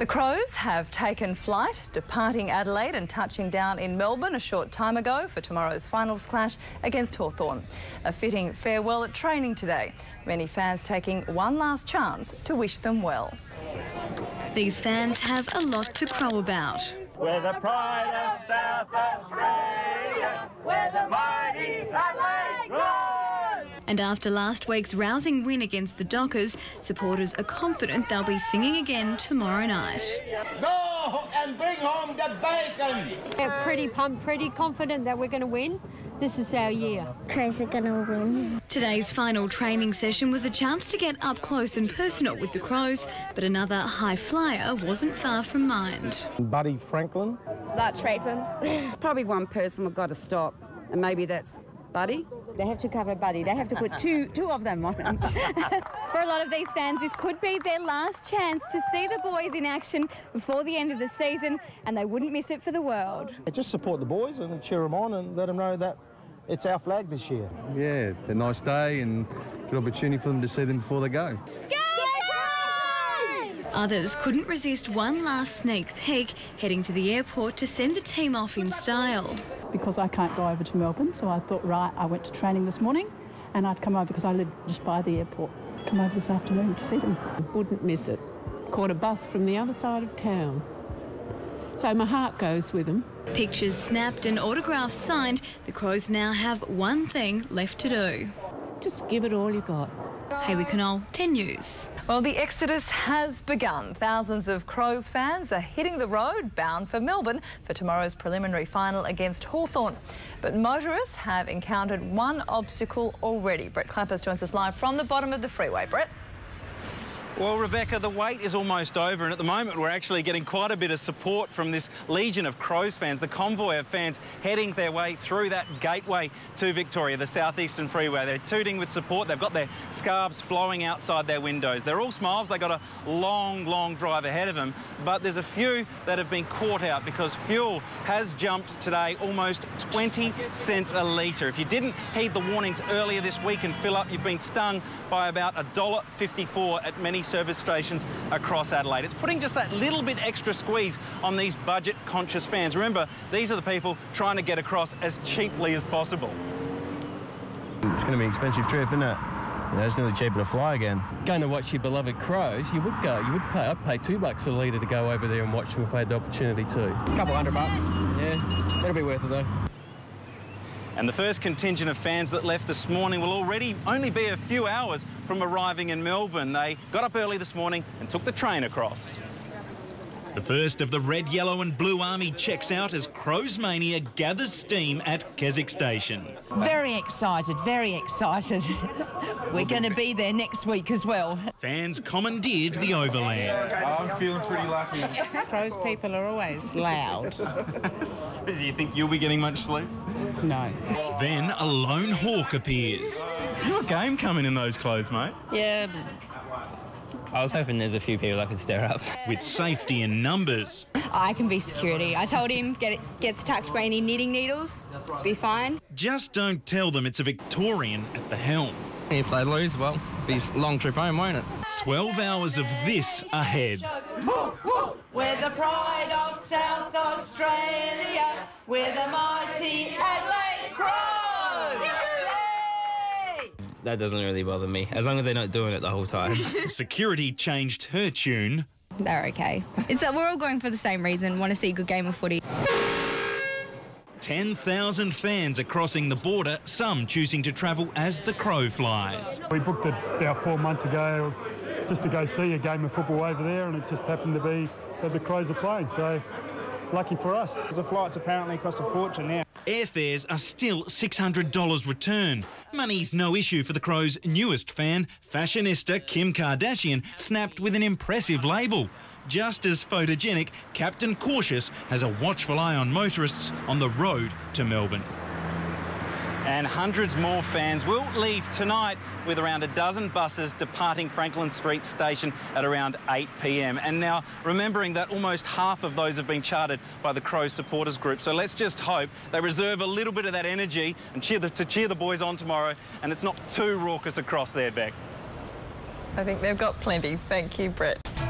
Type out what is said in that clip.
The Crows have taken flight, departing Adelaide and touching down in Melbourne a short time ago for tomorrow's finals clash against Hawthorn. A fitting farewell at training today. Many fans taking one last chance to wish them well. These fans have a lot to crow about. We're the pride of South Australia, we're the mighty Adelaide Crows! And after last week's rousing win against the Dockers, supporters are confident they'll be singing again tomorrow night. Go and bring home the bacon! We're pretty pumped, pretty confident that we're going to win. This is our year. Crows are going to win. Today's final training session was a chance to get up close and personal with the Crows, but another high flyer wasn't far from mind. Buddy Franklin. That's Raven. Probably one person we've got to stop, and maybe that's Buddy. They have to cover Buddy. They have to put two of them on. For a lot of these fans, this could be their last chance to see the boys in action before the end of the season, and they wouldn't miss it for the world. Just support the boys and cheer them on and let them know that it's our flag this year. Yeah, a nice day and good opportunity for them to see them before they go. Others couldn't resist one last sneak peek, heading to the airport to send the team off in style. Because I can't go over to Melbourne, so I thought, right, I went to training this morning and I'd come over because I live just by the airport. Come over this afternoon to see them. Wouldn't miss it. Caught a bus from the other side of town. So my heart goes with them. Pictures snapped and autographs signed, the Crows now have one thing left to do. Just give it all you got. Hayley Connell, 10 News. Well, the exodus has begun. Thousands of Crows fans are hitting the road, bound for Melbourne for tomorrow's preliminary final against Hawthorn. But motorists have encountered one obstacle already. Brett Clappers joins us live from the bottom of the freeway. Brett? Well, Rebecca, the wait is almost over, and at the moment we're actually getting quite a bit of support from this legion of Crows fans, the convoy of fans heading their way through that gateway to Victoria, the southeastern freeway. They're tooting with support. They've got their scarves flowing outside their windows. They're all smiles. They've got a long, long drive ahead of them, but there's a few that have been caught out because fuel has jumped today almost 20 cents a litre. If you didn't heed the warnings earlier this week and fill up, you've been stung by about $1.54 at many service stations across Adelaide. It's putting just that little bit extra squeeze on these budget-conscious fans. Remember, these are the people trying to get across as cheaply as possible. It's going to be an expensive trip, isn't it? You know, it's nearly cheaper to fly again. Going to watch your beloved Crows, you would go. You would pay. I'd pay $2 a litre to go over there and watch them if I had the opportunity to. A couple $100. Yeah, it'll be worth it though. And the first contingent of fans that left this morning will already only be a few hours from arriving in Melbourne. They got up early this morning and took the train across. The first of the red, yellow and blue army checks out as Crows Mania gathers steam at Keswick Station. Very excited, very excited. We're going to be there next week as well. Fans commandeered the overland. I'm feeling pretty lucky. Crows people are always loud. Do you think you'll be getting much sleep? No. Then a lone hawk appears. You got game coming in those clothes, mate. Yeah. I was hoping there's a few people I could stir up. With safety in numbers. I can be security. I told him gets attacked by any knitting needles, be fine. Just don't tell them it's a Victorian at the helm. If they lose, well, be a long trip home, won't it? 12 hours of this ahead. We're the pride of South Australia. We're the mighty Adelaide Crows. That doesn't really bother me, as long as they're not doing it the whole time. Security changed her tune. They're okay. We're all going for the same reason, want to see a good game of footy. 10,000 fans are crossing the border, some choosing to travel as the crow flies. We booked it about 4 months ago just to go see a game of football over there, and it just happened to be that the Crows are playing, so lucky for us. The flights apparently cost a fortune now. Airfares are still $600 return. Money's no issue for the Crows' newest fan. Fashionista Kim Kardashian snapped with an impressive label. Just as photogenic, Captain Cautious has a watchful eye on motorists on the road to Melbourne. And hundreds more fans will leave tonight with around a dozen buses departing Franklin Street Station at around 8 p.m. And now, remembering that almost half of those have been chartered by the Crows supporters group, so let's just hope they reserve a little bit of that energy and cheer the boys on tomorrow, and it's not too raucous across there, Beck. I think they've got plenty. Thank you, Brett.